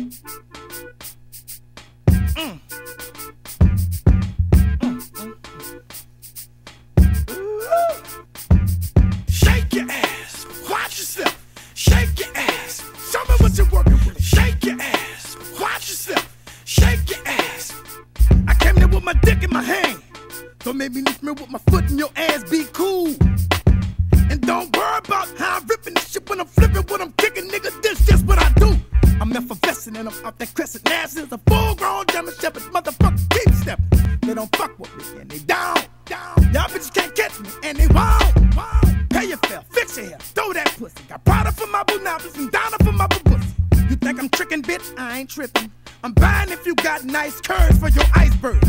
Shake your ass, watch yourself. Shake your ass, show me what you're working with. Shake your ass, watch yourself. Shake your ass. I came there with my dick in my hand. Don't make me lift me with my foot in your ass, be cool. And don't worry about how I'm ripping this shit when I'm flipping, when I'm kicking, nigga, this just what I do. I'm effervescent and I'm out that crescent. Nasty as a full-grown German Shepherd, motherfucker, keep stepping. They don't fuck with me and they down. Y'all bitches can't catch me and they won't. Pay your fare, fix your hair, throw that pussy. Got Prada for my boo nabbies and Donna for my boo pussy. You think I'm tricking, bitch? I ain't tripping. I'm buying if you got nice curves for your iceberg.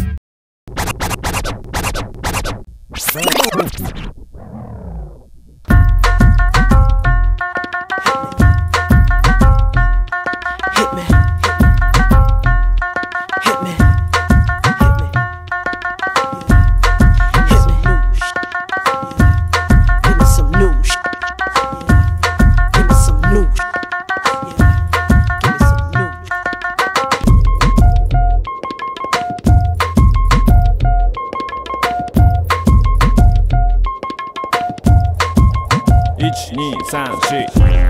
Ritchie, 2, 3, 4